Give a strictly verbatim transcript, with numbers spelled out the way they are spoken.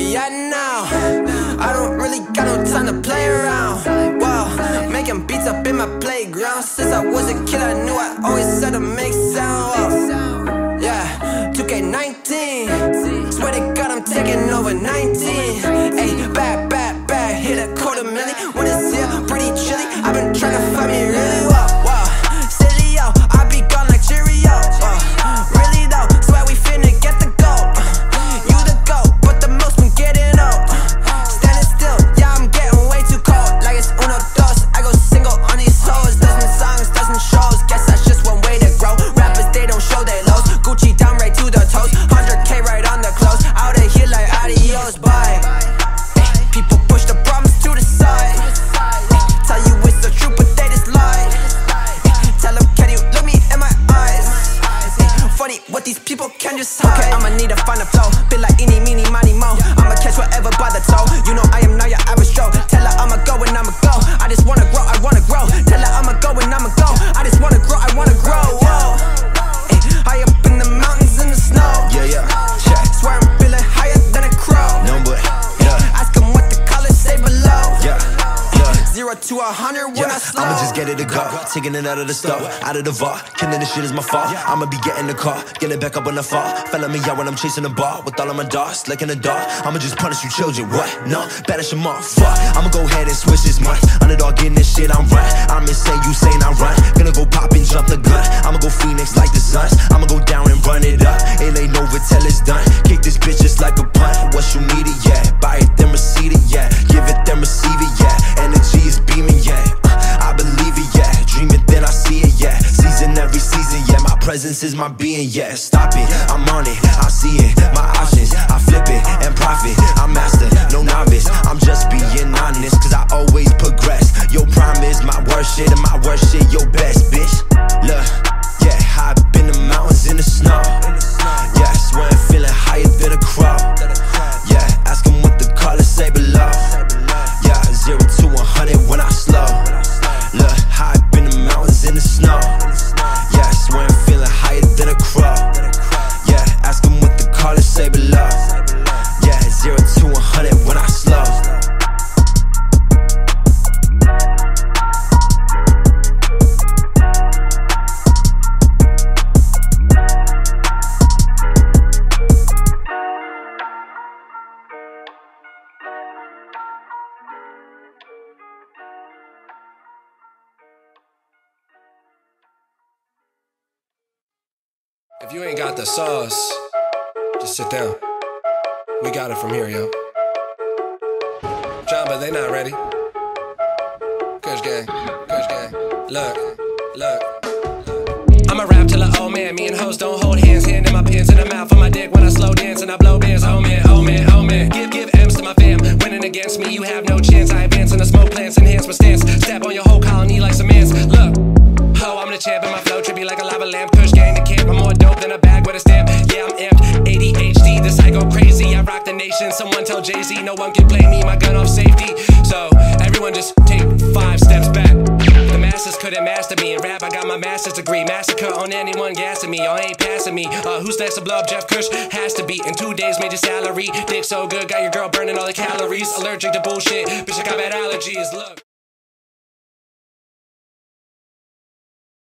at now. I don't really got no time to play around. Wow, making beats up in my playground. Since I was a kid I knew I always had to make sound. Whoa. Yeah, two K nineteen. Swear to God I'm taking over nineteen. Ayy, bad, bad, bad, hit a quarter million. When it's here, pretty chilly. I've been trying to find me really well. Wow, silly yo, I be gone like Cheerio. Uh, really though, swear we finna get the gold. Uh, you the goat, but the most been getting old. Uh, standing still, yeah I'm getting way too cold. Like it's uno dos, I go single on these hoes. Dozen songs, dozen shows, guess that's just one way to grow. Rappers they don't show their lows. Gucci down right to the toes, one hundred K right on the clothes. Out of here like adios, bye. Ay, people push the problems to the side. Ay, tell you it's the truth, but they just lie. Ay, tell them, can you look me in my eyes? Ay, funny what these people can just hide. Okay, I'ma need to find a flow, bit like eeny, meeny, miny, mo. I'ma catch whatever by the toe. You know I am not your average Joe. Tell her I'ma go and I'ma go. I just wanna grow, I wanna grow. Tell her I'ma go and I'ma go. I just wanna grow, I wanna grow. Whoa. Ay, high up in the mountains in the snow. Yeah, yeah, check. Swear I'm feeling higher than a crow. No, but, yeah. Ask them what the colors say below. Yeah, yeah. Zero to a hundred when Yeah, I slow. I'ma just get it to go, taking it out of the store, out of the vault. Killing this shit is my fault. I'ma be getting the car, get it back up when I fall. Felling me out when I'm chasing the ball, with all of my dogs, like in the dark. I'ma just punish you children, what? No, banish them off, fuck. I'ma go ahead and switch this month. Underdog getting this shit, I'm right. I'm insane, you saying I run. Gonna go pop and jump the gun. I'ma go Phoenix like the Suns. I'ma go down and run it up. It ain't over till it's done. Kick this bitch just like a punt. What you need it, yeah. Buy it, then receive it, yeah. Give it, then receive it, yeah. Energy is beaming, yeah. I believe it, yeah. Dream it, then I see it, yeah. Season every season, yeah. My presence is my being, yeah. Stop it, I'm on it, I see it. My options, I flip it and profit. I'm master, no novice. I'm just being honest, cause I always progress. Your prime is my worst shit, and my worst shit your best, bitch. Look, yeah, high up in the mountains in the snow. Yeah, swear I'm feeling higher than a crow. Yeah, ask them what the colors say below. Yeah, zero to one hundred when I slow. Look, high up in the mountains in the snow. Yeah, swear I'm feeling higher than a crow. Yeah, ask them what the colors say below. Yeah, zero to one hundred when I slow. If you ain't got the sauce, just sit down. We got it from here, yo. John, but they not ready. Kush gang, Kush gang. Look, look. I'ma rap till a old man. Me and hoes don't hold hands. Hand in my pants in the mouth of my dick when I slow dance and I blow bands. Oh man, oh man, oh man. Give, give M's to my fam. Winning against me, you have no chance. I advance in the smoke plants, enhance my stance. Step on your whole colony like some ants. Look. Ho, I'm the champ and my flow trippy like a lava lamp. Kush gang the camp, I'm more dope than a bag with a stamp. Yeah, I'm amped, A D H D, this I go crazy. I rock the nation, someone tell Jay-Z. No one can play me, my gun off safety. So, everyone just take five steps back. The masses couldn't master me. In rap, I got my master's degree. Massacre on anyone gassing me, y'all ain't passing me. Uh, who's next to blow up Jeff Kush? Has to be. In two days, made your salary. Dick so good, got your girl burning all the calories. Allergic to bullshit, bitch I got bad allergies, look.